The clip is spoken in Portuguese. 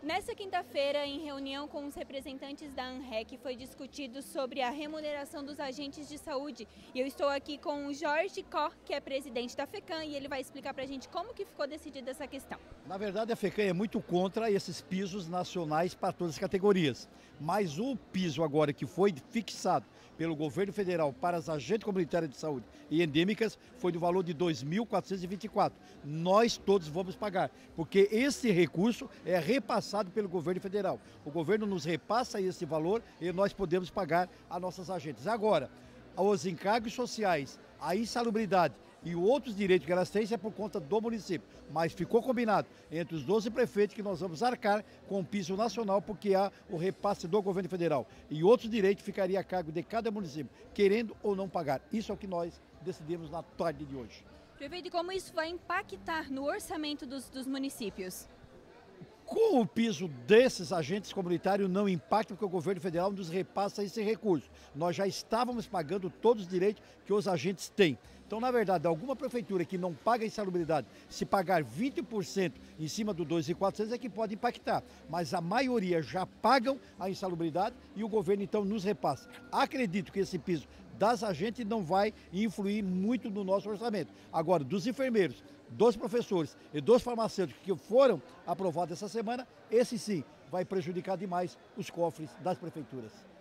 Nessa quinta-feira, em reunião com os representantes da ANREC, foi discutido sobre a remuneração dos agentes de saúde. E eu estou aqui com o Jorge Có, que é presidente da FECAM, e ele vai explicar para a gente como que ficou decidida essa questão. Na verdade, a FECAM é muito contra esses pisos nacionais para todas as categorias. Mas o piso agora que foi fixado pelo governo federal para as agentes comunitárias de saúde e endêmicas foi do valor de R$ 2.424. Nós todos vamos pagar, porque esse recurso é repassado pelo governo federal. O governo nos repassa esse valor e nós podemos pagar as nossas agentes. Agora, os encargos sociais, a insalubridade e outros direitos que elas têm, isso é por conta do município. Mas ficou combinado entre os 12 prefeitos que nós vamos arcar com o piso nacional, porque há o repasse do governo federal. E outros direitos ficaria a cargo de cada município, querendo ou não pagar. Isso é o que nós decidimos na tarde de hoje. Prefeito, e como isso vai impactar no orçamento dos municípios? Com o piso desses agentes comunitários não impacta, porque o governo federal nos repassa esse recurso. Nós já estávamos pagando todos os direitos que os agentes têm. Então, na verdade, alguma prefeitura que não paga a insalubridade, se pagar 20% em cima do 2.400 é que pode impactar. Mas a maioria já pagam a insalubridade e o governo então nos repassa. Acredito que esse piso das agentes não vai influir muito no nosso orçamento. Agora, dos enfermeiros, dos professores e dos farmacêuticos que foram aprovados essa semana, esse sim vai prejudicar demais os cofres das prefeituras.